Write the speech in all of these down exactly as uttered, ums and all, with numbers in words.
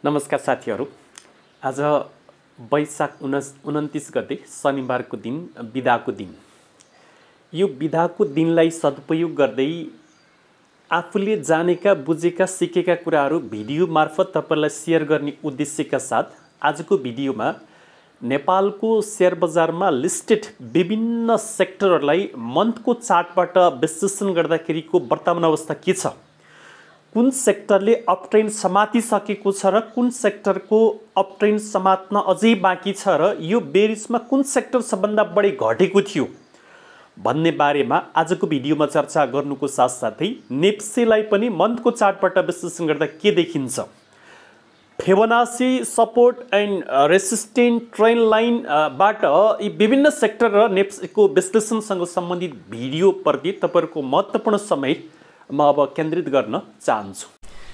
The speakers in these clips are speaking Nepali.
नमस्कार साथीहरू। आज वैशाख उनन्तीस गते शनिबारको दिन, बिदाको दिन। यो बिदाको दिनलाई सदुपयोग गर्दै आफूले जानेका, बुझेका, सिकेका कुराहरू भिडियो मार्फत तपाईलाई सेयर गर्ने उद्देश्यका साथ आजको भिडियोमा नेपालको शेयर बजारमा लिस्टेड विभिन्न सेक्टरहरूलाई मन्थको चार्टबाट विश्लेषण गर्दाखेरिको वर्तमान अवस्था के छ, कुन सेक्टरले अपट्रेन्ड समातिसकेको छ र कुन सेक्टरको अपट्रेन्ड समात्न अझै बाँकी छ र यो बेरिसमा कुन सेक्टर सबभन्दा बढी घटेको थियो भन्ने बारेमा आजको भिडियोमा चर्चा गर्नुको साथसाथै नेप्सेलाई पनि मन्थको चार्टबाट विश्लेषण गर्दा के देखिन्छ, Fibonacci support and resistant trend line बाट यी विभिन्न सेक्टर र नेप्सेको विश्लेषणसँग सम्बन्धित भिडियोप्रति तपाईहरुको महत्त्वपूर्ण समय म अब केन्द्रित गर्न चाहन्छु।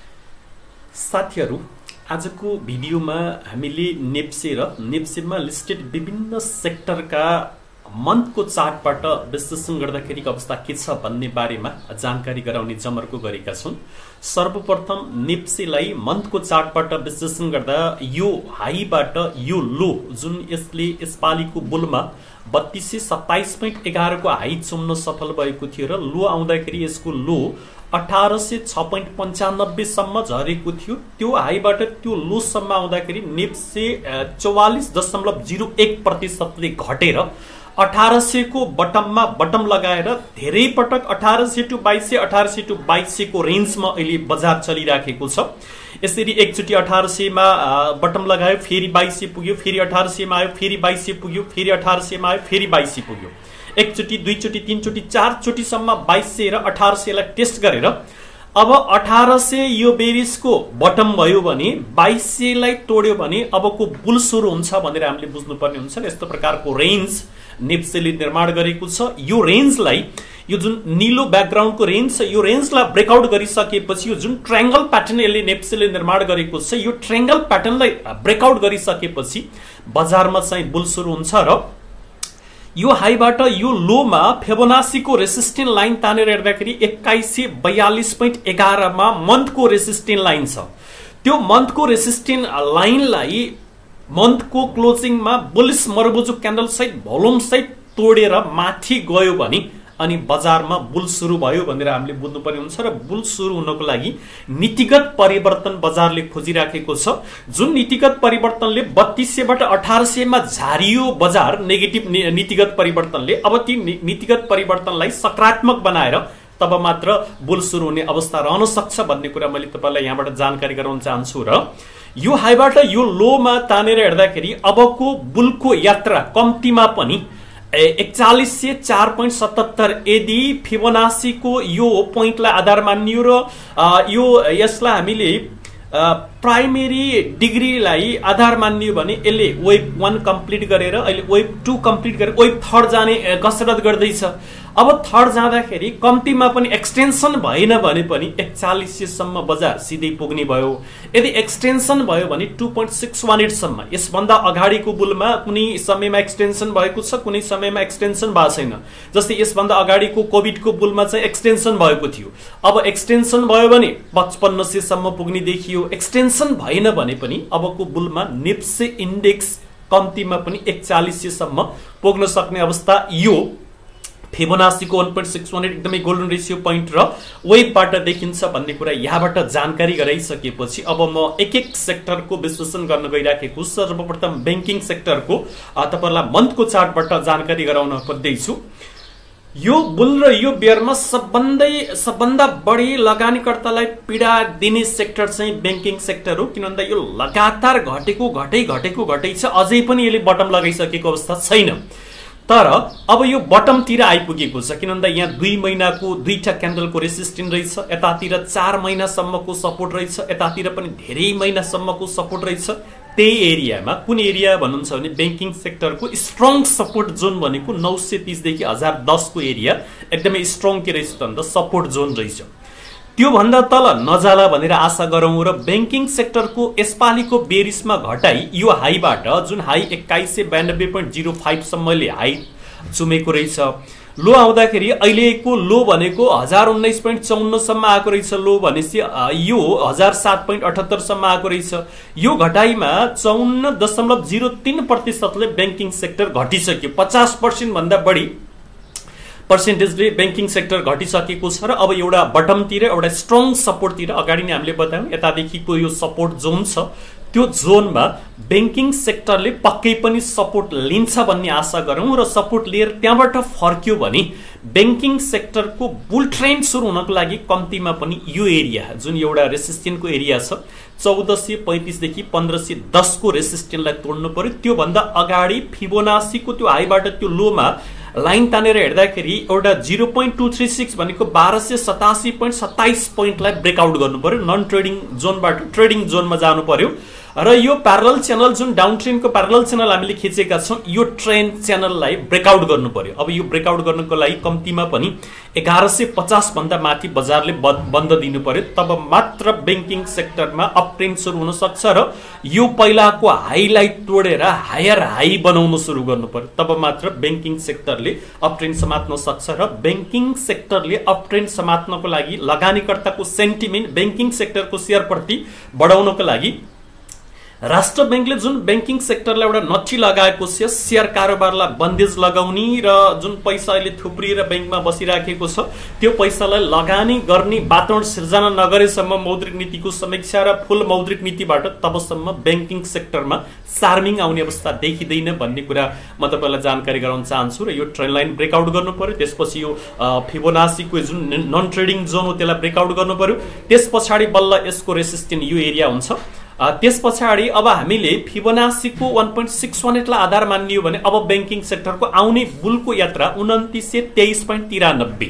साथीहरू, आजको भिडियोमा हामीले नेप्से र नेप्सेमा लिस्टेड विभिन्न सेक्टरका मन्थको चार्टबाट विश्लेषण गर्दाखेरिको अवस्था के छ भन्ने बारेमा जानकारी गराउने जमर्को गरेका छौं। सर्वप्रथम नेप्सेलाई मन्थको चार्टबाट विश्लेषण गर्दा यो हाईबाट यो लो जुन यसले यसपालिको बुलमा बत्तीस सय सत्ताइस पोइन्ट एघार को हाई चुम्न सफल भएको थियो र लो आउँदाखेरि यसको लो अठारह सय छ पोइन्ट पन्चानब्बे सम्म झरेको थियो। त्यो हाईबाट त्यो लो सम्म आउँदाखेरि नेप्से चौवालीस दशमलव शून्य एक प्रतिशतले घटेर अठारह सय को बटममा बटम लगाएर धेरै पटक अठारह सय टु बाइस सय अठारह सय टु बाइस सय को रेन्जमा अहिले बजार चलिराखेको छ। यसरी एकचोटि अठारह सय मा बटम लगायो, फेरि बाइस सय पुग्यो, फेरि अठारह सय मा आयो, फेरि बाइस सय पुग्यो, फेरि अठारह सय मा आयो, फेरि बाइस सय पुग्यो। एकचोटि, दुईचोटि, तीनचोटि, चारचोटि सम्म बाइस सय र अठारह सय लाई टेस्ट गरेर अब अठारह सय यो बेरिसको बटम भयो भने बाइस सय लाई तोड्यो भने अबको बुल सुरु हुन्छ भनेर हामीले बुझ्नुपर्ने हुन्छ। यस्तो प्रकारको रेन्ज नेप्सेले निर्माण गरेको छ। यो रेन्जलाई, यो जुन नीलो ब्याकग्राउन्डको रेन्ज छ, यो रेन्जलाई ब्रेकआउट गरिसकेपछि यो जुन ट्रायंगल प्याटर्न यसले नेप्सेले निर्माण गरेको छ, यो ट्रायंगल प्याटर्नलाई ब्रेकआउट गरिसकेपछि बजारमा चाहिँ बुल सुरु हुन्छ र यो हाईबाट यो लोमा फिबोनाचीको रेसिस्टेन्ट लाइन तानेर हेर्दाखेरि एक्काइस सय बयालीस पोइन्ट एघार मा मन्थको रेसिस्टेन्ट लाइन छ। त्यो मन्थको रेसिस्टेन्ट लाइनलाई मन्थको क्लोजिङमा बुलिश मरबुजु क्यान्डल सहित भोल्युम सहित तोडेर माथि गयो भने अनि बजारमा बुल सुरु भयो भनेर हामीले बुझ्नुपर्ने हुन्छ र बुल सुरु हुनको लागि नीतिगत परिवर्तन बजारले खोजिराखेको छ। जुन नीतिगत परिवर्तनले बत्तीस सय बाट अठारह सय मा झारियो बजार नेगेटिभ नीतिगत परिवर्तनले, अब ती नीतिगत परिवर्तनलाई सकारात्मक बनाएर तब मात्र बुल सुरु हुने अवस्था रहन सक्छ भन्ने कुरा मैले तपाईलाई यहाँबाट जानकारी गराउन चाहन्छु। र यो हाईबाट यो लोमा तानेर हेर्दाखेरि अबको बुलको यात्रा कम्तीमा पनि एकचालीस सय चार पोइन्ट सतहत्तर यदि फिबोनाचीको यो पोइन्टलाई आधार मानियो र यो यसलाई हामीले प्राइमेरी डिग्रीलाई आधार मानियो भने यसले वेभ वन कम्प्लिट गरेर अहिले वेभ टू कम्प्लिट गरेर वेभ थर्ड जाने कसरत गर्दैछ। अब थर्ड जाँदाखेरि कम्तीमा पनि एक्सटेन्सन भएन भने पनि एकचालीस सय सम्म बजार सिधै पुग्ने भयो। यदि एक्सटेन्सन भयो भने two point six one eight सम्म। यसभन्दा अगाडिको बुलमा कुनै समयमा एक्सटेन्सन भएको छ, कुनै समयमा एक्सटेन्सन भएको छैन। जस्तै यसभन्दा अगाडिको कोभिडको बुलमा चाहिँ एक्सटेन्सन भएको थियो। अब एक्सटेन्सन भयो भने पचपन्न सय सम्म पुग्ने देखियो। एक्सटेन्सन भएन भने पनि अबको बुलमा नेप्से इन्डेक्स कम्तीमा पनि एकचालीस सय सम्म पुग्न सक्ने अवस्था यो फिबोनाचीको one point six one eight एकदमै गोल्डन रेसियो पोइन्ट र वेभबाट देखिन्छ भन्ने कुरा यहाँबाट जानकारी गराइसकेपछि अब म एक एक सेक्टरको विश्लेषण गर्न गइराखेको छु। सर्वप्रथम बैंकिङ सेक्टरको तपाईहरुलाई मन्थको चार्टबाट जानकारी गराउन खोज्दैछु। यो बुल र यो बेयरमा सबभन्दै सबभन्दा बढी लगानीकर्तालाई पीडा दिने सेक्टर चाहिँ बैंकिङ सेक्टर हो। किनभने यो लगातार घटेको घटै घटेको घटै छ, अझै पनि यसले बटम लगाइसकेको अवस्था छैन। तर अब यो बटमतिर आइपुगेको छ। किनभने यहाँ दुई महिनाको दुईटा क्यान्डलको रेसिस्टेन्ट रहेछ, यतातिर चार महिनासम्मको सपोर्ट रहेछ, यतातिर पनि धेरै महिनासम्मको सपोर्ट रहेछ। त्यही एरियामा कुन एरिया भन्नुहुन्छ भने बैंकिङ सेक्टरको स्ट्रङ सपोर्ट जोन भनेको नौ सय तीस देखि हजार दस को एरिया एकदमै स्ट्रङ के रहेछ त सपोर्ट जोन रहेछ। त्यो भन्दा तल नजाला भनेर आशा गरौं र बैंकिङ सेक्टरको यसपालिको बेरिसमा घटाई यो हाईबाट जुन हाई एक्काइस सय बयानब्बे पोइन्ट शून्य पाँच सम्मले हाई चुमेको रहेछ लो आउँदाखेरि अहिलेको लो भनेको हजार उन्नाइस पोइन्ट चौन्नसम्म आएको रहेछ। लो भनेपछि यो हजार सात पोइन्ट अठहत्तरसम्म आएको रहेछ। यो घटाइमा चौन्न दशमलव जिरो तीन प्रतिशतले ब्याङ्किङ सेक्टर घटिसक्यो। पचास पर्सेन्ट भन्दा बढी पर्सेन्टेजले ब्याङ्किङ सेक्टर घटिसकेको छ र अब एउटा बटमतिर एउटा स्ट्रङ सपोर्टतिर अगाडि नै हामीले बतायौँ यतादेखिको यो सपोर्ट जोन छ त्यो जोनमा ब्याङ्किङ सेक्टरले पक्कै पनि सपोर्ट लिन्छ भन्ने आशा गरौँ र सपोर्ट लिएर त्यहाँबाट फर्क्यो भने ब्याङ्किङ सेक्टरको बुल ट्रेन्ड सुरु हुनको लागि कम्तीमा पनि यो एरिया जुन एउटा रेसिस्टेन्टको एरिया छ चौध सय पैँतिसदेखि पन्ध्र सय दसको रेसिस्टेन्टलाई तोड्नु पर्यो। त्योभन्दा अगाडि फिबोनासीको त्यो हाईबाट त्यो लोमा लाइन तानेर हेर्दाखेरि एउटा zero point two three six भनेको बाह्र सय सतासी पोइन्ट सत्ताइस पोइन्टलाई ब्रेकआउट गर्नु पर्यो। नन ट्रेडिङ जोनबाट ट्रेडिङ जोनमा जानु पर्यो र यो प्यारलल च्यानल जुन डाउन ट्रेनको प्यारलल च्यानल हामीले खिचेका छौँ यो ट्रेन्ड च्यानललाई ब्रेकआउट गर्नु पर्यो। अब यो ब्रेकआउट गर्नको लागि कम्तीमा पनि एघार सय पचास भन्दा माथि बजारले बन्द दिनु पर्यो तब मात्र ब्याङ्किङ सेक्टरमा अप ट्रेन्ड सुरु हुन सक्छ र यो पहिलाको हाईलाई तोडेर हायर हाई बनाउन सुरु गर्नु पर्यो तब मात्र ब्याङ्किङ सेक्टरले अप ट्रेन्ड समात्न सक्छ र ब्याङ्किङ सेक्टरले अप ट्रेन्ड समात्नको लागि लगानीकर्ताको सेन्टिमेन्ट ब्याङ्किङ सेक्टरको सेयरप्रति बढाउनको लागि राष्ट्र ब्याङ्कले जुन ब्याङ्किङ सेक्टरलाई एउटा नठी लगाएको छ सेयर कारोबारलाई बन्देज लगाउने र जुन पैसा अहिले थुप्रिएर ब्याङ्कमा बसिराखेको छ त्यो पैसालाई लगानी गर्ने वातावरण सिर्जना नगरेसम्म मौद्रिक नीतिको समीक्षा र फुल मौद्रिक नीतिबाट तबसम्म ब्याङ्किङ सेक्टरमा सार्मिङ आउने अवस्था देखिँदैन भन्ने कुरा म तपाईँलाई जानकारी गराउन चाहन्छु र यो ट्रेन्ड लाइन ब्रेकआउट गर्नु पर्यो। त्यसपछि यो फिबोनासीको जुन नन ट्रेडिङ जोन हो त्यसलाई ब्रेकआउट गर्नु पर्यो। त्यस पछाडि बल्ल यसको रेसिस्टेन्ट यो एरिया हुन्छ। त्यस पछाडि अब हामीले फिबोनासीको वान पोइन्ट सिक्स वान एटलाई आधार मानियो भने अब ब्याङ्किङ सेक्टरको आउने बुलको यात्रा उन्तिस सय तेइस पोइन्ट तिरानब्बे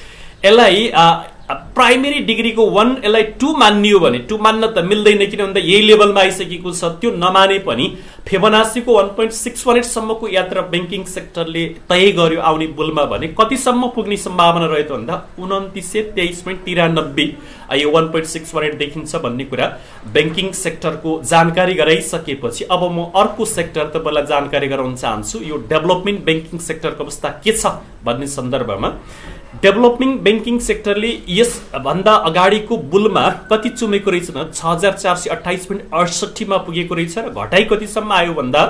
यसलाई प्राइमेरी डिग्रीको वान यसलाई टू मानियो भने टू मान्न त मिल्दैन किन भन्दा यही लेभलमा आइसकेको छ त्यो नमाने पनि फिबोनासीको वान पोइन्ट सिक्स वान एटसम्मको यात्रा ब्याङ्किङ सेक्टरले तय गर्यो आउने बुलमा भने कतिसम्म पुग्ने सम्भावना रह्यो त भन्दा उन्तिस सय तेइस पोइन्ट तिरानब्बे यो one point six one eight देखिन्छ भन्ने कुरा ब्याङ्किङ सेक्टरको जानकारी गराइसकेपछि अब म अर्को सेक्टर तपाईँलाई जानकारी गराउन चाहन्छु। यो डेभलपमेन्ट ब्याङ्किङ सेक्टरको अवस्था के छ भन्ने सन्दर्भमा डेभलपिङ ब्याङ्किङ सेक्टरले यसभन्दा अगाडिको बुलमा कति चुमेको रहेछ न छ हजार चार सय अठाइस पोइन्ट अडसठीमा पुगेको रहेछ र घटाइ कतिसम्म आयो भन्दा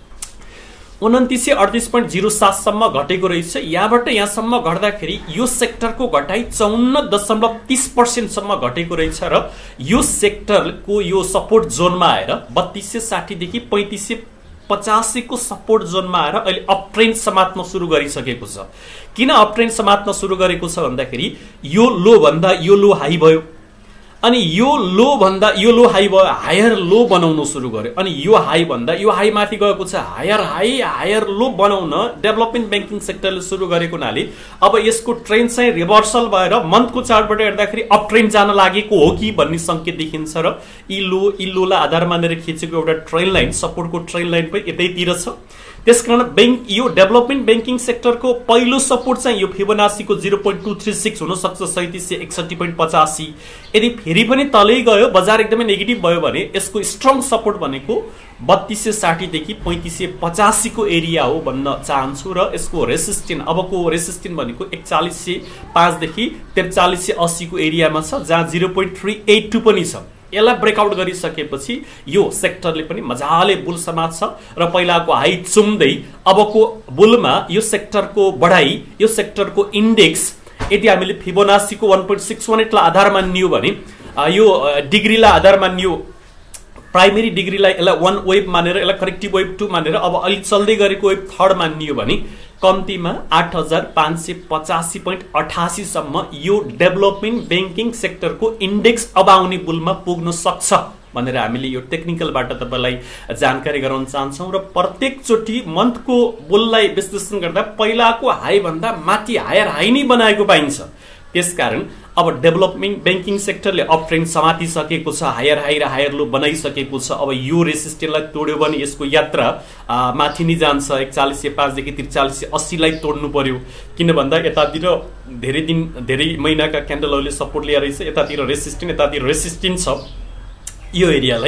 उन्तिस सय अडतिस पोइन्ट जिरो सातसम्म घटेको रहेछ। यहाँबाट यहाँसम्म घट्दाखेरि यो सेक्टरको घटाइ चौन्न दशमलव तिस पर्सेन्टसम्म घटेको रहेछ र यो सेक्टरको यो सपोर्ट जोनमा आएर बत्तिस सय साठीदेखि पैँतिस सय पचासीको सपोर्ट जोनमा आएर अहिले अप ट्रेन्ड समात्न सुरु गरिसकेको छ। किन अप ट्रेन्ड समात्न सुरु गरेको छ भन्दाखेरि यो लो भन्दा यो लो हाई भयो अनि यो लो भन्दा यो लो हाई भयो हायर लो बनाउन सुरु गर्यो अनि यो हाई भन्दा यो हाई माथि गएको छ हायर हाई हायर लो बनाउन डेभलपमेन्ट ब्याङ्किङ सेक्टरले सुरु गरेको हुनाले अब यसको ट्रेन्ड चाहिँ रिभर्सल भएर मन्थको चार्टबाट हेर्दाखेरि अप ट्रेन्ड जान लागेको हो कि भन्ने संकेत देखिन्छ र यी लो यी लोलाई आधार मानेर खिचेको एउटा ट्रेन्ड लाइन सपोर्टको ट्रेन्ड लाइन पनि यतैतिर छ। त्यसकारण ब्याङ्क यो डेभलपमेन्ट ब्याङ्किङ सेक्टरको पहिलो सपोर्ट चाहिँ यो फिबोनासीको zero point two three six हुनसक्छ सैँतिस सय एकसठी पोइन्ट पचासी यदि फेरि पनि तलै गयो बजार एकदमै नेगेटिभ भयो भने यसको स्ट्रङ सपोर्ट भनेको बत्तिस सय साठीदेखि पैँतिस सय पचासीको एरिया हो भन्न चाहन्छु र यसको रेसिस्टेन्ट अबको रेसिस्टेन्ट भनेको एकचालिस सय पाँचदेखि त्रिचालिस सय अस्सीको एरियामा छ जहाँ zero point three eight two पनि छ। यसलाई ब्रेकआउट गरिसकेपछि यो सेक्टरले पनि मजाले बुल समात्छ र पहिलाको हाई चुम्दै अबको बुलमा यो सेक्टरको बढाइ यो सेक्टरको इन्डेक्स यदि हामीले फिबोनासीको वान पोइन्ट सिक्स वान एटलाई आधार मानियो भने यो डिग्रीलाई आधार मानियो प्राइमेरी डिग्रीलाई यसलाई वान वेभ मानेर यसलाई करेक्टिभ वेभ टू मानेर अब अलि चल्दै गरेको वेभ थर्ड मानियो भने कम्तीमा आठ हजार पाँच सय पचासी पोइन्ट अठासीसम्म यो डेभलपमेन्ट ब्याङ्किङ सेक्टरको इन्डेक्स अब आउने बुलमा पुग्न सक्छ भनेर हामीले यो टेक्निकलबाट तपाईँलाई जानकारी गराउन चाहन्छौँ र प्रत्येकचोटि मन्थको बुललाई विश्लेषण गर्दा पहिलाको हाई भन्दा माथि हायर हाई नै बनाएको पाइन्छ। त्यसकारण अब डेभलपमेन्ट ब्याङ्किङ सेक्टरले अप ट्रेन्ड समातिसकेको छ हायर हाई र हायर लो बनाइसकेको छ। अब यो रेसिस्टेन्टलाई तोड्यो भने यसको यात्रा माथि नै जान्छ एकचालिस सय पाँचदेखि त्रिचालिस सय अस्सीलाई तोड्नु पर्यो किन भन्दा यतातिर धेरै दिन धेरै महिनाका क्यान्डलहरूले सपोर्ट लिएर रहेछ यतातिर रेसिस्टेन्ट यतातिर रेसिस्टेन्ट छ यो एरियालाई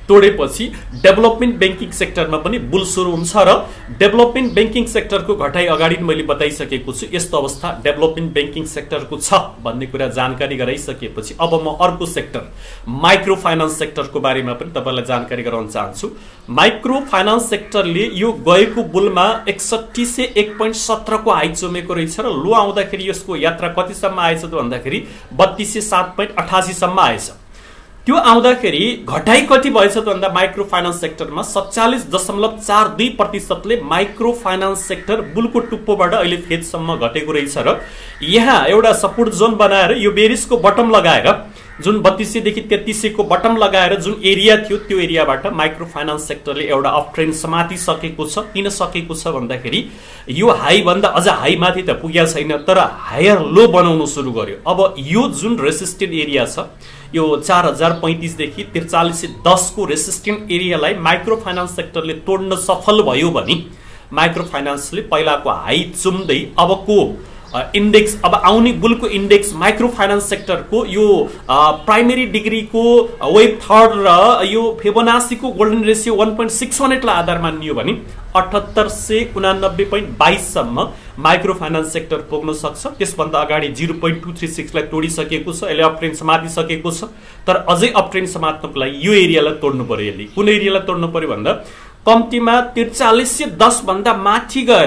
तोडेपछि डेभलपमेन्ट ब्याङ्किङ सेक्टरमा पनि बुल सुरु हुन्छ र डेभलपमेन्ट ब्याङ्किङ सेक्टरको घटाइ अगाडि मैले बताइसकेको छु। यस्तो अवस्था डेभलपमेन्ट ब्याङ्किङ सेक्टरको छ भन्ने कुरा जानकारी गराइसकेपछि अब म अर्को सेक्टर माइक्रो फाइनान्स सेक्टरको बारेमा पनि तपाईँलाई जानकारी गराउन चाहन्छु। माइक्रो फाइनान्स सेक्टरले यो गएको बुलमा एकसट्ठी सय एक पोइन्ट सत्रको हाई चुमेको रहेछ र लो आउँदाखेरि यसको यात्रा कतिसम्म आएछ त भन्दाखेरि बत्तीस सय सात पोइन्ट अठासीसम्म आएछ। त्यो आउँदाखेरि घटाइ कति भएछ त भन्दा माइक्रो फाइनान्स सेक्टरमा सत्तालिस दशमलव चार दुई प्रतिशतले माइक्रो फाइनान्स सेक्टर बुलको टुप्पोबाट अहिले फेदसम्म घटेको रहेछ र यहाँ एउटा सपोर्ट जोन बनाएर यो बेरिसको बटम लगाएर जुन बत्तीस सयदेखि तेत्तीस सयको बटम लगाएर जुन एरिया थियो त्यो एरियाबाट माइक्रो फाइनान्स सेक्टरले एउटा अप ट्रेन्ड समातिसकेको छ। किन सकेको छ भन्दाखेरि यो हाई भन्दा अझ हाई माथि त पुगेको छैन तर हायर लो बनाउन सुरु गर्यो। अब यो जुन रेसिस्टेन्ट एरिया छ यो चार हजार पैंतीसदेखि त्रिचालिस सय दसको रेसिस्टेन्ट एरियालाई माइक्रो फाइनान्स सेक्टरले तोड्न सफल भयो भने माइक्रो फाइनान्सले पहिलाको हाई चुम्दै अबको इन्डेक्स अब आउने बुलको इन्डेक्स माइक्रो फाइनान्स सेक्टरको यो प्राइमेरी डिग्रीको वेब थर्ड र यो फिबोनासीको golden ratio one point six one एटलाई आधार मानियो भने अठहत्तर सय उनानब्बे पोइन्ट बाइससम्म माइक्रो फाइनान्स सेक्टर पुग्न सक्छ। त्यसभन्दा अगाडि जिरो पोइन्ट टू थ्री सिक्सलाई तोडिसकेको छ, यसले अप ट्रेन्ड समातिसकेको छ। तर अझै अप ट्रेन्ड समात्नको लागि यो एरियालाई तोड्नु पर्यो। यसले कुन एरियालाई तोड्नु पर्यो भन्दा कम्तीमा त्रिचालिस सय दस भन्दा माथि गएर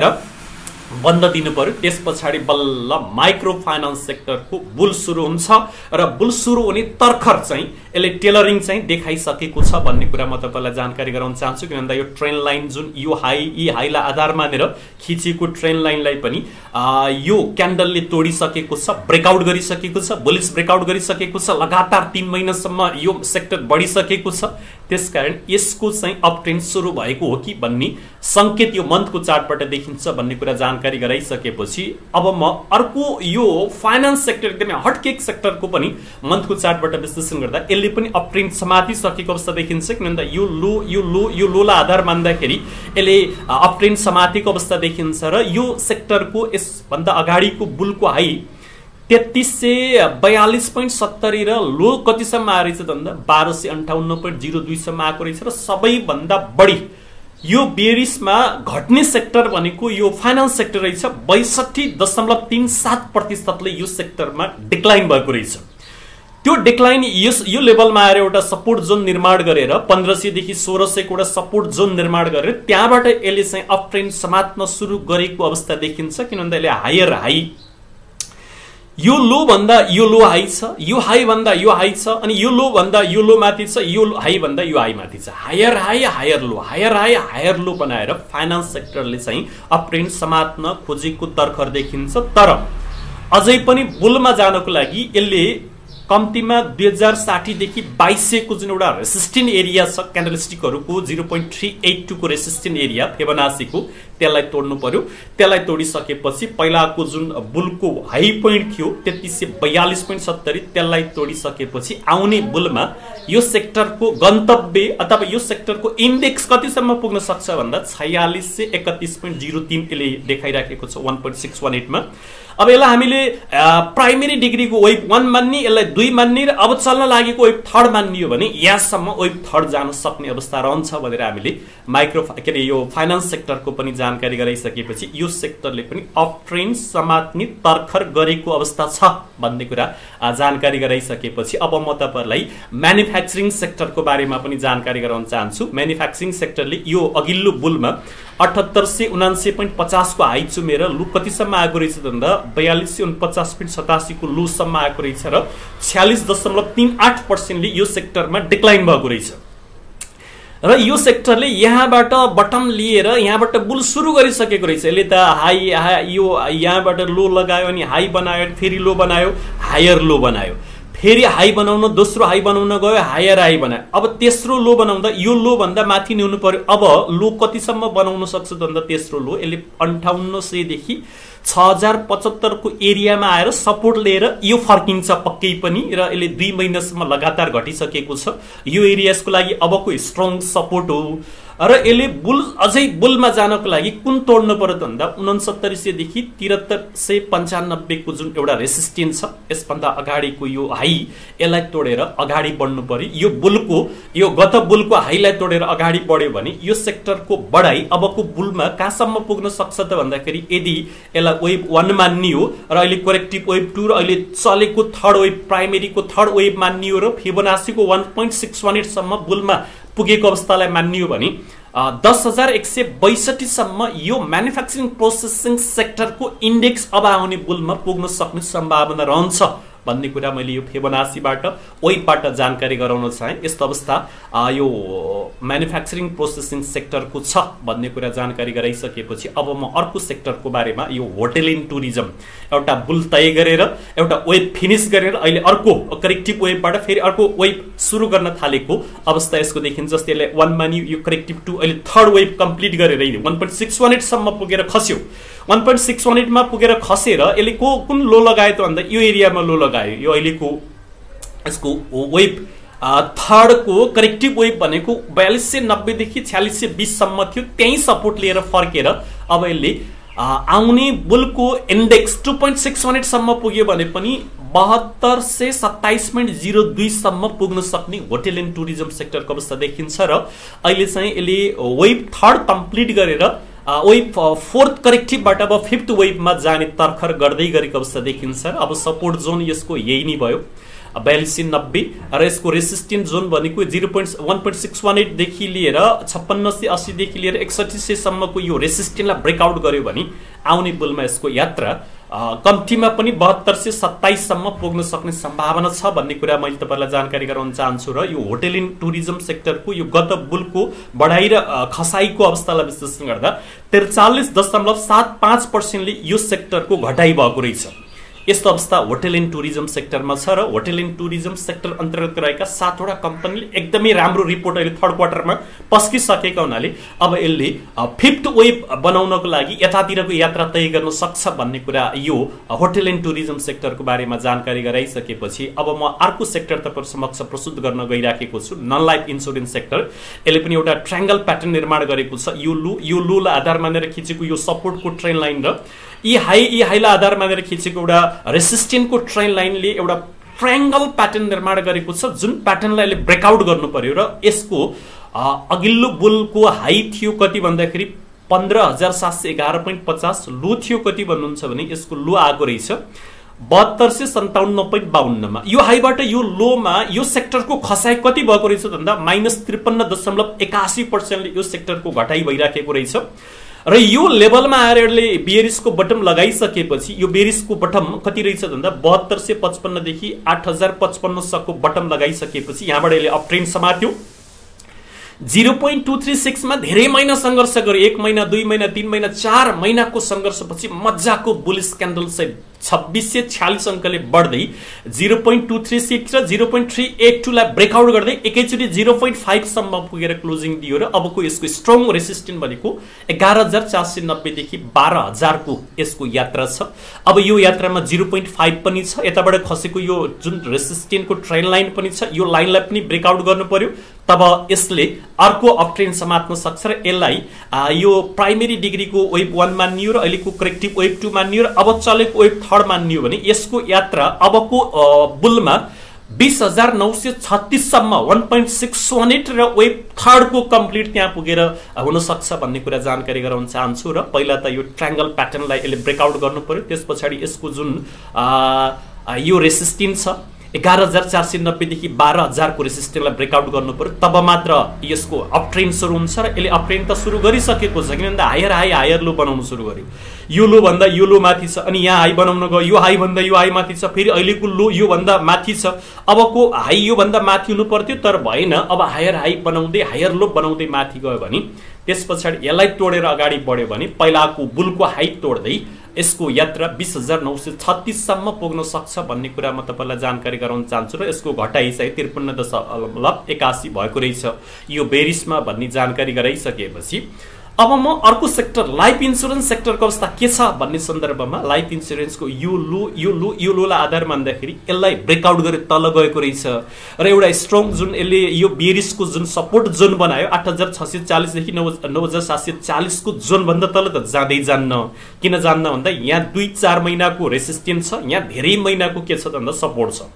बन्द दिनु पर्यो। त्यस पछाडि बल्ल माइक्रो फाइनान्स सेक्टरको बुल सुरु हुन्छ र बुल सुरु हुने तर्खर चाहिँ यसले टेलरिङ चाहिँ देखाइसकेको छ भन्ने कुरा म तपाईलाई जानकारी गराउन चाहन्छु। किनभने यो ट्रेन्ड लाइन जुन यो हाई यी हाईलाई आधार मानेर खिचेको ट्रेन्ड लाइनलाई पनि यो क्यान्डलले तोडिसकेको छ, ब्रेकआउट गरिसकेको छ, बुलिश ब्रेकआउट गरिसकेको छ। लगातार तीन महिनासम्म यो सेक्टर बढिसकेको छ। त्यसकारण यसको चाहिँ अप ट्रेन्ड सुरु भएको हो कि भन्ने संकेत यो मन्थको चार्टबाट देखिन्छ भन्ने कुरा जानकारी गराइसकेपछि अब म अर्को यो फाइनान्स सेक्टर एकदमै हटकेक सेक्टरको पनि मन्थको चार्टबाट विश्लेषण गर्दा यसले पनि अप ट्रेन्ड समातिसकेको अवस्था देखिन्छ। किनभने यो लो यो लो यो लोलाई आधार मान्दाखेरि यसले अप ट्रेन्ड समातेको अवस्था देखिन्छ र यो सेक्टरको यसभन्दा अगाडिको बुलको हाई तेत्तीस सय बयालीस पोइन्ट सत्तरी र लो कतिसम्म आएको रहेछ भन्दा बाह्र सय अन्ठाउन्न पोइन्ट जिरो दुईसम्म आएको रहेछ र सबैभन्दा बढी यो बेरिसमा घट्ने सेक्टर भनेको यो फाइनान्स सेक्टर रहेछ। बैसठी दशमलव तीन सात प्रतिशतले यो सेक्टरमा डिक्लाइन भएको रहेछ। त्यो डिक्लाइन यस यो लेभलमा आएर एउटा सपोर्ट जोन निर्माण गरेर पन्ध्र सयदेखि सोह्र सयको एउटा सपोर्ट जोन निर्माण गरेर त्यहाँबाट यसले चाहिँ अप ट्रेन्ड समात्न सुरु गरेको अवस्था देखिन्छ। किनभने यसले हायर हाई यो लो भन्दा यो लो हाई छ, यो हाई भन्दा यो हाई छ, अनि यो लो भन्दा यो लो माथि छ, यो हाई भन्दा यो हाई माथि छ। Higher high higher low higher high higher low बनाएर फाइनान्स सेक्टरले चाहिँ अप ट्रेन्ड समात्न खोजेको तर्खर देखिन्छ। तर अझै पनि बुलमा जानको लागि यसले कम्तीमा दुई हजार साठीदेखि बाइस सयको जुन एउटा रेसिस्टेन्ट एरिया छ क्यान्डलस्टिकहरूको जिरो पोइन्ट थ्री एट टूको रेसिस्टेन्ट एरिया फिबोनासीको त्यसलाई तोड्नु पर्यो। त्यसलाई तोडिसकेपछि पहिलाको जुन बुलको हाई पोइन्ट थियो तेत्तीस सय बयालीस पोइन्ट सत्तरी त्यसलाई तोडिसकेपछि आउने बुलमा यो सेक्टरको गन्तव्य अथवा यो सेक्टरको इन्डेक्स कतिसम्म पुग्न सक्छ भन्दा छयालिस सय एकतिस पोइन्ट जिरो तीन यसले देखाइराखेको छ वन पोइन्ट सिक्स वान एटमा। अब यसलाई हामीले प्राइमेरी डिग्रीको वेब वान मान्ने, यसलाई दुई मान्ने र अब चल्न लागेको वेब थर्ड मानियो भने यहाँसम्म वेब थर्ड जान सक्ने अवस्था रहन्छ भनेर हामीले माइक्रो के अरे यो फाइनान्स सेक्टरको पनि जानकारी गराइसकेपछि यो सेक्टरले पनि अप ट्रेन्ड समात्ने तर्खर गरेको अवस्था छ भन्ने कुरा जानकारी गराइसकेपछि अब म तपाईहरुलाई म्यानुफ्याक्चरिङ सेक्टरको बारेमा पनि जानकारी गराउन चाहन्छु। म्यानुफ्याक्चरिङ सेक्टरले यो अघिल्लो बुलमा अठहत्तर सय उनान्सय पोइन्ट पचासको हाई चुमेर लु कतिसम्म आएको रहेछ भन्दा बयालीस सय उनपचास पोइन्ट सतासीको लुसम्म आएको रहेछ र छयालिस दशमलव तीन आठ पर्सेन्टले यो सेक्टरमा डिक्लाइन भएको रहेछ। र यो सेक्टरले यहाँबाट बटम लिएर यहाँबाट बुल सुरु गरिसकेको रहेछ। यसले त हाई यो यहाँबाट लो लगायो अनि हाई बनायो अनि फेरि लो बनायो, हायर लो बनायो, फेरि हाई बनाउन दोस्रो हाई बनाउन गयो, हायर हाई बनायो। अब तेस्रो लो बनाउँदा यो लो भन्दा माथि ल्याउनु पर्यो। अब लो कतिसम्म बनाउन सक्छ भन्दा तेस्रो लो यसले अन्ठाउन्न सयदेखि छ हजार पचहत्तरको एरियामा आएर सपोर्ट लिएर यो फर्किन्छ पक्कै पनि र यसले दुई महिनासम्म लगातार घटिसकेको छ। यो एरियासको लागि अबको स्ट्रङ सपोर्ट हो र यसले बुल अझै बुलमा जानको लागि कुन तोड्नु पर्यो त भन्दा उनसत्तरी सयदेखि त्रिहत्तर सय पन्चानब्बेको जुन एउटा रेसिस्टेन्स छ यसभन्दा अगाडिको यो हाई यसलाई तोडेर अगाडि बढ्नु पर्यो। यो बुलको यो गत बुलको हाईलाई तोडेर अगाडि बढ्यो भने यो सेक्टरको बढाइ अबको बुलमा कहाँसम्म पुग्न सक्छ त भन्दाखेरि यदि यसलाई वेभ वन मानियो र अहिले करेक्टिभ वेभ टू र अहिले चलेको थर्ड वेभ प्राइमेरीको थर्ड वेभ मानियो र फिबोनासीको one point six one eight सम्म बुलमा पुगेको अवस्थालाई मानियो भने दस हजार एक सय बैसठीसम्म यो म्यानुफ्याक्चरिङ प्रोसेसिङ सेक्टरको इन्डेक्स अब आउने बुलमा पुग्न सक्ने सम्भावना रहन्छ भन्ने कुरा मैले यो फिबोनासीबाट वेभबाट जानकारी गराउन चाहे। यस्तो अवस्था यो म्यानुफ्याक्चरिङ प्रोसेसिङ सेक्टरको छ भन्ने कुरा जानकारी गराइसकेपछि अब म अर्को सेक्टरको बारेमा यो होटल एन्ड टुरिज्म एउटा बुल तय गरेर एउटा वेभ फिनिस गरेर अहिले अर्को करेक्टिभ वेभबाट फेरि अर्को वेभ सुरु गर्न थालेको अवस्था यसको देखिन्छ। जस्तै यसले वन मानि यो करेक्टिभ टू अहिले थर्ड वेभ कम्प्लिट गरेर one point six one eight सम्म पुगेर खस्यो। वन पोइन्ट सिक्स वान एटमा पुगेर खसेर यसले को कुन लो लगायो त भन्दा यो एरियामा लो लगायो। यो अहिलेको यसको वेभ थर्डको करेक्टिभ वेभ भनेको बयालिस सय नब्बेदेखि छ्यालिस सय बिससम्म थियो, त्यही सपोर्ट लिएर फर्केर अब यसले आउने बुलको इन्डेक्स टू पोइन्ट सिक्स वान एटसम्म पुग्यो भने पनि बहत्तर सय सत्ताइस पोइन्ट जिरो दुईसम्म पुग्न सक्ने होटल एन्ड टुरिज्म सेक्टरको अवस्था देखिन्छ र अहिले चाहिँ यसले वेभ थर्ड कम्प्लिट गरेर वेभ फोर्थ करेक्टिभबाट अब फिफ्थ वेभमा जाने तर्खर गर्दै गरेको अवस्था देखिन्छ। अब सपोर्ट जोन यसको यही नै भयो बयालिस सय नब्बे र यसको रेसिस्टेन्ट जोन भनेको zero point one point six one एटदेखि लिएर छप्पन्न सय अस्सीदेखि लिएर एकसठी सयसम्मको यो रेसिस्टेन्टलाई ब्रेकआउट गर्यो भने आउने बुलमा यसको यात्रा कम्तीमा पनि बहत्तर सय सत्ताइससम्म पुग्न सक्ने सम्भावना छ भन्ने कुरा मैले तपाईँलाई जानकारी गराउन चाहन्छु। र यो होटल एन्ड टुरिज्म सेक्टरको यो गत बुलको बढाइ र खसाइको अवस्थालाई विश्लेषण गर्दा त्रिचालिस दशमलव सात पाँच पर्सेन्टले यो सेक्टरको घटाइ भएको रहेछ। यस्तो अवस्था होटल एन्ड टुरिज्म सेक्टरमा छ र होटल एन्ड टुरिज्म सेक्टर अन्तर्गत रहेका सातवटा कम्पनीले एकदमै राम्रो रिपोर्ट अहिले थर्ड क्वार्टरमा पस्किसकेका हुनाले अब यसले फिफ्थ वेभ बनाउनको लागि यतातिरको यात्रा तय गर्न सक्छ भन्ने कुरा यो होटल एन्ड टुरिज्म सेक्टरको बारेमा जानकारी गराइसकेपछि अब म अर्को सेक्टर तपाईहरु समक्ष प्रस्तुत गर्न गइराखेको छु, नन लाइफ इन्स्योरेन्स सेक्टर। यसले पनि एउटा ट्रायंगल प्याटर्न निर्माण गरेको छ। यो लो यो लोलाई आधार मानेर खिचेको यो सपोर्टको ट्रेन लाइन र यी हाई यी हाईलाई आधार मानेर खिचेको एउटा रेसिस्टेन्टको ट्रेन लाइनले एउटा ट्रायंगल प्याटर्न निर्माण गरेको छ, जुन प्याटर्नलाई अहिले ब्रेकआउट गर्नु पर्यो र यसको अघिल्लो बुलको हाई थियो कति भन्दाखेरि पन्ध्र हजार सात सय एघार पोइन्ट पचास, लो थियो कति भन्नुहुन्छ भने यसको लो आएको रहेछ बहत्तर सय सन्ताउन्न पोइन्ट बाहन्नमा। यो हाईबाट यो लोमा यो सेक्टरको खसाइ कति भएको रहेछ भन्दा माइनस त्रिपन्न दशमलव एकासी पर्सेन्टले यो सेक्टरको घटाइ भइराखेको रहेछ र यो लेभलमा आएर यसले बेरिसको बटम लगाइसकेपछि यो बेरिसको बटम कति रहेछ भन्दा बहत्तर सय पचपन्नदेखि आठ हजार पचपन्न सक्को बटम लगाइसकेपछि यहाँबाट यसले अप ट्रेन्ड समात्यो। Zero point two three six मा धेरै महिना संघर्ष गर्यो, एक महिना दुई महिना तीन महिना चार महिनाको संघर्षपछि मजाको बुलिस क्यान्डल सहित छब्बीस सय छ्यालिस अंकले बढ़दै zero point two three six र zero point three eight two लाई ब्रेकआउट गर्दै एकैचोटि जिरो पोइन्ट फाइभ सम्म पुगेर क्लोजिङ दियो र अबको यसको स्ट्रङ रेसिस्टेन्ट भनेको एघार हजार चार सय नब्बे देखि बाह्र हजार को यसको यात्रा छ। अब यो यात्रामा जिरो पोइन्ट फाइभ पनि छ, यताबाट खसेको यो जुन रेसिस्टेन्टको ट्रेन लाइन पनि छ, यो लाइनलाई पनि ब्रेकआउट गर्नु पर्यो तब यसले अर्को अप ट्रेन्ड समात्न सक्छ र यसलाई यो प्राइमेरी डिग्रीको वेभ वन मानियो र अहिलेको करेक्टिभ वेभ टू मानियो र अब चलेको वेभ थर्ड मानियो भने यसको यात्रा अबको बुलमा बीस हजार नौ सय छत्तीस सम्म one point six one eight र वेभ थर्ड को कम्प्लिट त्यहाँ पुगेर हुन सक्छ भन्ने कुरा जानकारी गराउन चाहन्छु। र पहिला त यो ट्रायंगल प्याटर्नलाई यसले ब्रेकआउट गर्नु पर्यो, त्यसपछि यसको जुन यो रेसिस्टेन्ट छ एघार हजार चार सय नब्बेदेखि बाह्र हजारको रेसिस्टेन्टलाई ब्रेकआउट गर्नु पर्यो तब मात्र यसको अप ट्रेन्ड सुरु हुन्छ र यसले अप ट्रेन्ड त सुरु गरिसकेको छ, किन भन्दा हायर हाई हायर लो बनाउन सुरु गर्यो। यो लो भन्दा यो लो माथि छ अनि यहाँ हाई बनाउन गयो, यो हाई भन्दा यो हाई माथि छ, फेरि अहिलेको लो यो भन्दा माथि छ, अबको हाई यो भन्दा माथि हुनु पर्थ्यो तर भएन, अब हायर हाई बनाउँदै हायर लो बनाउँदै माथि गयो भने त्यसपछि यसलाई तोडेर अगाडि बढ्यो भने पहिलाको बुलको हाई तोड्दै यसको यात्रा बीस हजार नौ सय छत्तीस सम्म पुग्न सक्छ भन्ने कुरा म तपाईलाई जानकारी गराउन चाहन्छु र यसको घटाइ चाहिँ त्रिपन्न दशमलव एकासी भएको रहेछ यो बेरिसमा भन्ने जानकारी गराइसकेपछि अब म अर्को सेक्टर लाइफ इन्स्योरेन्स सेक्टरको अवस्था के छ भन्ने सन्दर्भमा लाइफ इन्स्योरेन्सको यो लो यो लो यो लोलाई आधार मान्दाखेरि यसलाई ब्रेकआउट गरेर तल गएको रहेछ र एउटा स्ट्रङ जुन यसले यो बेरिसको जुन सपोर्ट जोन बनायो आठ हजार छ सय चालिसदेखि नौ नौ हजार सात सय चालिसको जोनभन्दा तल त जाँदै जान्न। किन जान्न भन्दा यहाँ दुई चार महिनाको रेसिस्टेन्स छ, यहाँ धेरै महिनाको के छ भन्दा सपोर्ट छ।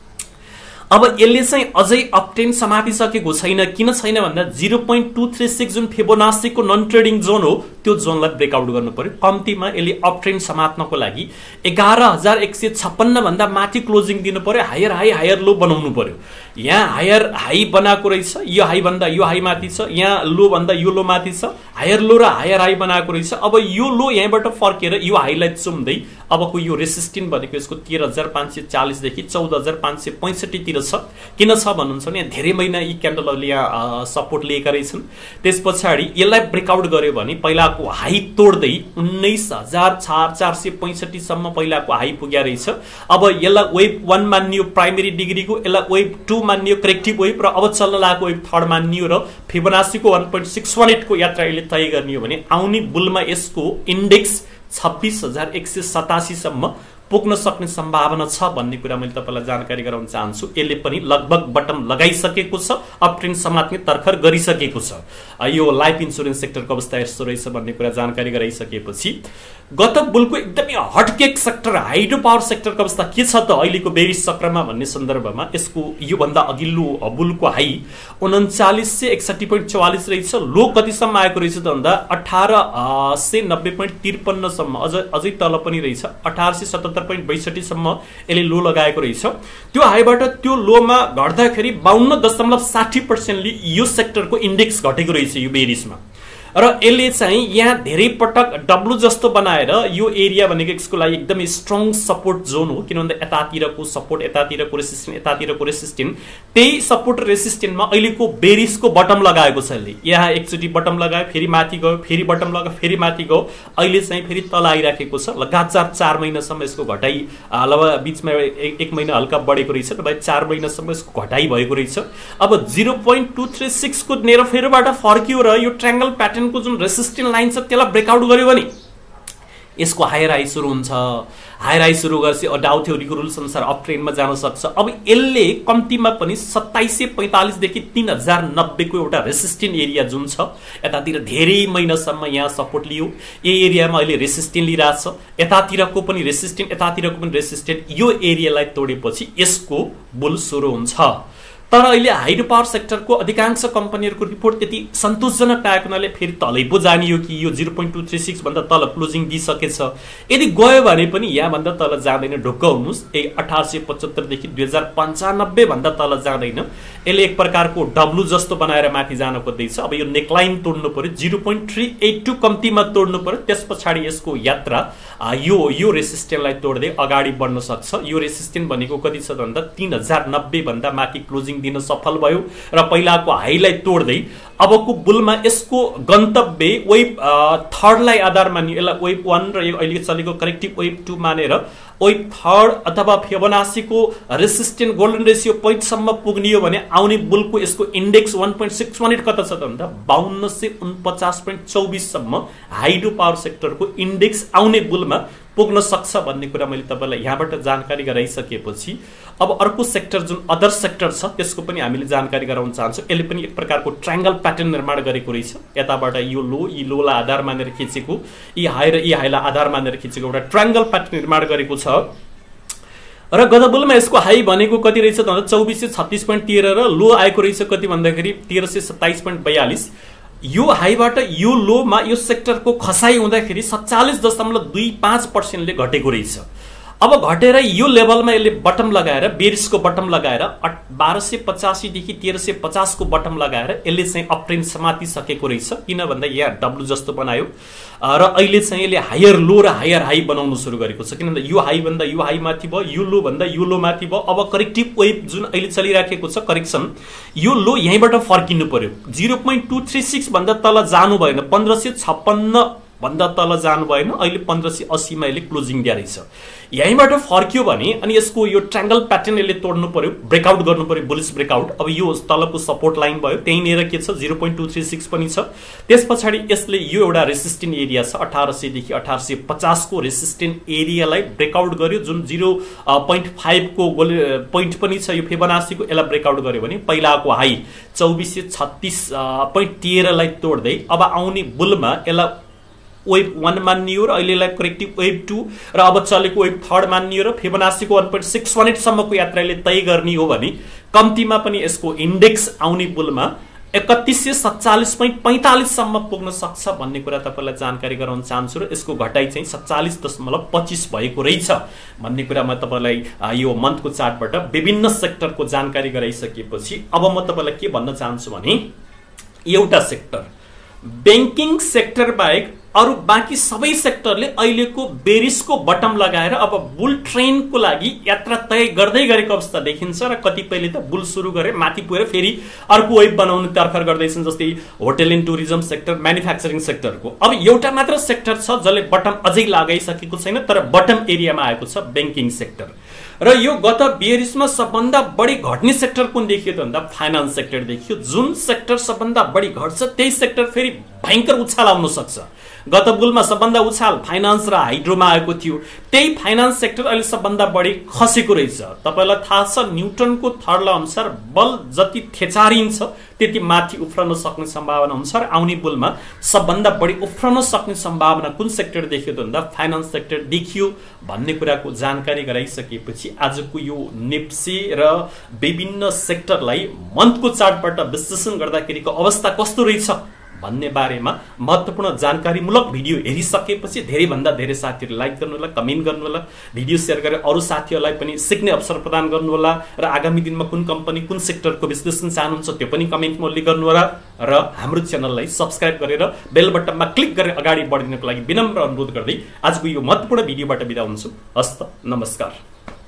अब यसले चाहिँ अझै अपट्रेन समातिसकेको छैन। किन छैन भन्दा zero point two three six जुन फिबोनासीको नन ट्रेडिङ जोन हो त्यो जोनलाई ब्रेकआउट गर्नु पर्यो। कम्तीमा यसले अपट्रेन समात्नको लागि एघार हजार एक सय छप्पन्न भन्दा माथि क्लोजिङ दिनु पर्यो, हायर हाई हायर लो बनाउनु पर्यो। यहाँ हायर हाई बनाएको रहेछ, यो हाई भन्दा यो हाई माथि छ, यहाँ लो भन्दा यो लो माथि छ, हायर लो र हायर हाई बनाएको रहेछ। अब यो लो यहाँबाट फर्केर यो हाईलाई चुम्दै अबको यो रेसिस्टेन्ट भनेको यसको तेह्र हजार पाँच सय चालिसदेखि चौध हजार पाँच सय पैँसठीतिर छ। किन छ भन्नुहुन्छ भने यहाँ धेरै महिना यी क्यान्डलहरूले यहाँ सपोर्ट लिएका रहेछन्। त्यस पछाडि यसलाई ब्रेकआउट गर्यो भने पहिलाको हाई तोड्दै उन्नाइस हजार चार चार सय पैँसठीसम्म पहिलाको हाई पुग्या रहेछ। अब यसलाई वेभ वान मानियो प्राइमेरी डिग्रीको, यसलाई वेभ टू मानियो करेक्टिभ वेभ, र अब चल्न लागेको वेभ थर्ड मानियो र फिबोनासीको one point six one eight को यात्रा यसले तय गर्ने हो भने आउने बुलमा यसको इन्डेक्स छब्बिस हजार एक सय सतासीसम्म पुग्न सक्ने सम्भावना छ भन्ने कुरा मैले तपाईलाई जानकारी गराउन चाहन्छु। यसले पनि लगभग बटम लगाइसकेको छ, अपट्रेन्ड समात्ने तर्खर गरिसकेको छ। यो लाइफ इन्स्योरेन्स सेक्टरको अवस्था यस्तो रहेछ भन्ने कुरा जानकारी गराइसकेपछि गत बुलको एकदमै हटकेक सेक्टर हाइड्रो पावर सेक्टरको अवस्था के छ त अहिलेको बेरिस चक्रमा भन्ने सन्दर्भमा यसको योभन्दा अघिल्लो बुलको हाई उन्चालिस सय एकसठी पोइन्ट चौवालिस रहेछ। लो कतिसम्म आएको रहेछ त भन्दा अठार सय नब्बे पोइन्ट त्रिपन्नसम्म, अझ अझै तल पनि रहेछ अठार सय सतहत्तर पोइन्ट बैसठीसम्म यसले लो लगाएको रहेछ। त्यो हाईबाट त्यो लोमा घट्दाखेरि बाहन्न दशमलव साठी पर्सेन्टले यो सेक्टरको इन्डेक्स घटेको रहेछ यो बेरिसमा। र यसले चाहिँ यहाँ धेरै पटक डब्लु जस्तो बनाएर यो एरिया भनेको यसको लागि एकदमै स्ट्रङ सपोर्ट जोन हो। किन भन्दा यतातिरको सपोर्ट, यतातिरको रेसिस्टेन्ट, यतातिरको रेसिस्टेन्ट, त्यही सपोर्ट रेसिस्टेन्टमा अहिलेको बेरिसको बटम लगाएको छ यसले। यहाँ एकचोटि बटम लगायो, फेरि माथि गयो, फेरि बटम लगायो, फेरि माथि गयो, अहिले चाहिँ फेरि तल आइराखेको छ। लगातार चार महिनासम्म यसको घटाइ, लगभग बिचमा एक महिना हल्का बढेको रहेछ, तपाईँ चार महिनासम्म यसको घटाइ भएको रहेछ। अब zero point two three six को नेरोफेरोबाट फर्कियो र यो ट्रायंगल प्याटर्न को जुन रेसिस्टेन्ट लाइन छ त्यसलाई ब्रेकआउट गर्यो भने यसको हायर हाई सुरु हुन्छ। हायर हाई सुरु गरेपछि डाउ थ्योरीको रुल्स अनुसार अप ट्रेन्डमा जान सक्छ। अब यसले कम्तीमा पनि सत्ताइस सय पैँतालिसदेखि तीन हजार नब्बेको एउटा रेसिस्टेन्ट एरिया जुन छ यतातिर धेरै महिनासम्म यहाँ सपोर्ट लियो। यो एरियामा अहिले रेसिस्टेन्ट लिइरहेछ, यतातिरको पनि रेसिस्टेन्ट, यतातिरको पनि रेसिस्टेन्ट। यो एरियालाई तोडेपछि यसको बुल सुरु हुन्छ। तर अहिले हाइड्रो पावर सेक्टरको अधिकांश कम्पनीहरूको रिपोर्ट त्यति सन्तोषजनक आएको हुनाले फेरि तलै पो जाने हो कि यो zero point two three six भन्दा तल क्लोजिङ दिइसकेछ। यदि गयो भने पनि यहाँभन्दा तल जाँदैन, ढुक्क हुनुहोस्। ए अठार सय पचहत्तरदेखि दुई हजार पन्चानब्बे भन्दा तल जाँदैन। यसले एक प्रकारको डब्लु जस्तो बनाएर माथि जान खोज्दैछ। अब यो नेकलाइन तोड्नु पर्यो, zero point three eight two कम्तीमा तोड्नु पर्यो। त्यस पछाडि यसको यात्रा यो यो रेसिस्टेन्टलाई तोड्दै अगाडि बढ्न सक्छ। यो रेसिस्टेन्ट भनेको कति छ भन्दा तीन हजार नब्बे भन्दा माथि क्लोजिङ दिन सफल भयो र पहिलाको हाईलाई तोड्दै अबको बुलमा यसको गन्तव्य वेभ थर्डलाई आधार मानियो, यसलाई वेभ वान र यो अहिले चलेको करेक्टिभ वेभ टू मानेर वेभ थर्ड अथवा फिबोनासीको रेसिस्टेन्ट गोल्डन रेसियो पोइन्टसम्म पुग्नियो भने आउने बुलको यसको index one point six one eight कता छ त भन्दा बाहन्न सय उनपचास पोइन्ट चौबिससम्म हाइड्रो पावर सेक्टरको इन्डेक्स आउने बुलमा पुग्न सक्छ भन्ने कुरा मैले तपाईलाई यहाँबाट जानकारी गराइसकेपछि अब अर्को सेक्टर जुन अदर सेक्टर छ त्यसको पनि हामीले जानकारी गराउन चाहन्छौँ। यसले पनि एक प्रकारको ट्रायंगल प्याटर्न निर्माण गरेको रहेछ। यताबाट यो लो, यी लोलाई आधार मानेर खिचेको, यी हाई र यी हाईलाई आधार मानेर खिचेको एउटा ट्रायंगल प्याटर्न निर्माण गरेको छ। र गत बुलमा यसको हाई भनेको कति रहेछ त भन्दा चौबिस सय छत्तीस पोइन्ट तेह्र र लो आएको रहेछ कति भन्दाखेरि तेह्र सय सत्ताइस पोइन्ट बयालिस। यो हाईबाट यो लोमा यो सेक्टरको खसाई हुँदाखेरि सत्तालिस दशमलव दुई पाँच पर्सेन्टले घटेको रहेछ। अब घटेर यो लेभलमा यसले बटम लगाएर बेरिसको बटम लगाएर बाह्र सय पचासीदेखि तेह्र सय पचासको बटम लगाएर यसले चाहिँ अपट्रेन्ड समातिसकेको रहेछ। किन भन्दा यहाँ डब्लु जस्तो बनायो र अहिले चाहिँ यसले हायर लो र हायर हाई बनाउनु सुरु गरेको छ। किन भन्दा यो हाई भन्दा यो हाई माथि भयो, यो लो भन्दा यो लो माथि भयो। अब करेक्टिभ वेभ जुन अहिले चलिराखेको छ करेक्सन, यो लो यहीँबाट फर्किनु पर्यो। Zero point two three six भन्दा तल जानु भएन, पन्ध्र सय छप्पन्न भन्दा तल जानु भएन। अहिले पन्ध्र सय अस्सी मा यसले क्लोजिङ दिया रहेछ। यहीँबाट फर्कियो भने अनि यसको यो ट्रायंगल प्याटर्न यसले तोड्नु पर्यो, ब्रेकआउट गर्नु पर्यो, बुलिश ब्रेकआउट। अब यो तलको सपोर्ट लाइन भयो, त्यहीँनिर के छ zero point two three six पनि छ। त्यस पछाडि यसले यो एउटा रेसिस्टेन्ट एरिया छ अठारह सय देखि अठारह सय पचास को रेसिस्टेन्ट एरियालाई ब्रेकआउट गर्यो, जुन जिरो पोइन्ट फाइभ को पोइन्ट पनि छ यो फिबोनाची को। यसलाई ब्रेकआउट गर्यो भने पहिलाको हाई चौबिस सय छत्तीस पोइन्ट तेह्र लाई तोड्दै अब आउने बुलमा यसलाई वेभ वन मानियो र अहिलेलाई करेक्टिभ वेभ टू र अब चलेको वेभ थर्ड मानियो र फिबोनाचीको one point six one eight सम्मको यात्राले तय गर्ने हो भने कम्तीमा पनि यसको इन्डेक्स आउने बुलमा एकतीस सय सत्तालीस पोइन्ट पैंतालीस सम्म पुग्न सक्छ भन्ने कुरा तपाईलाई जानकारी गराउन चाहन्छु र यसको घटाइ चाहिँ सत्तालीस दशमलव पच्चीस भएको रहेछ भन्ने कुरा म तपाईलाई यो मन्थको चार्टबाट विभिन्न सेक्टरको जानकारी गराइसकेपछि अब म तपाईलाई के भन्न चाहन्छु भने एउटा सेक्टर बैंकिङ सेक्टर बाहेक अरु बाँकी सबै सेक्टरले अहिलेको बेरिसको बटम लगाएर अब बुल ट्रेनको लागि यात्रा तय गर्दै गरेको अवस्था देखिन्छ र कतिपयले त बुल सुरु गरे माथि पुगेर फेरि अर्को वेभ बनाउन तर्खर गर्दैछन्, जस्तै hotel and tourism sector, manufacturing सेक्टरको। अब एउटा मात्र सेक्टर छ जसले बटम अझै लगाइसकेको छैन तर बटम एरियामा आएको छ बैंकिङ सेक्टर। र यो गत बेरिसमा सबभन्दा बढी घट्ने सेक्टर कुन देखियो त भन्दा फाइनान्स सेक्टर देखियो। जुन सेक्टर सबभन्दा बढी घट्छ त्यही सेक्टर फेरि भयंकर उछाल आउन सक्छ। गत बुलमा सबभन्दा उछाल फाइनान्स र हाइड्रोमा आएको थियो, त्यही फाइनान्स सेक्टर अहिले सबभन्दा बढी खसेको रहेछ। तपाईलाई थाहा छ न्युटनको थर्ड ल अनुसार बल जति थेचारिन्छ त्यति माथि उफ्रन सक्ने सम्भावना हुन्छ र आउने बुलमा सबभन्दा बढी उफ्रन सक्ने सम्भावना कुन सेक्टर देखियो त भन्दा फाइनान्स सेक्टर देखियो भन्ने कुराको जानकारी गराइसकेपछि आजको यो नेप्से र विभिन्न सेक्टरलाई मन्थको चार्टबाट विश्लेषण गर्दाखेरिको अवस्था कस्तो रहेछ भन्ने बारेमा महत्त्वपूर्ण जानकारीमूलक भिडियो हेरिसकेपछि धेरै भन्दा धेरै साथीहरु लाइक गर्नु होला, कमेन्ट गर्नु होला, भिडियो शेयर गरेर अरु साथीहरुलाई पनि सिक्ने अवसर प्रदान गर्नु होला र आगामी दिनमा कुन कम्पनी कुन सेक्टरको विश्लेषण चाहनुहुन्छ त्यो पनि कमेन्टमा उल्लेख गर्नु होला र हाम्रो च्यानललाई सब्स्क्राइब गरेर बेल बटनमा क्लिक गरेर अगाडि बढ्दिनको लागि विनम्र अनुरोध गर्दै आजको यो महत्त्वपूर्ण भिडियोबाट बिदा हुन्छु। हस्त नमस्कार।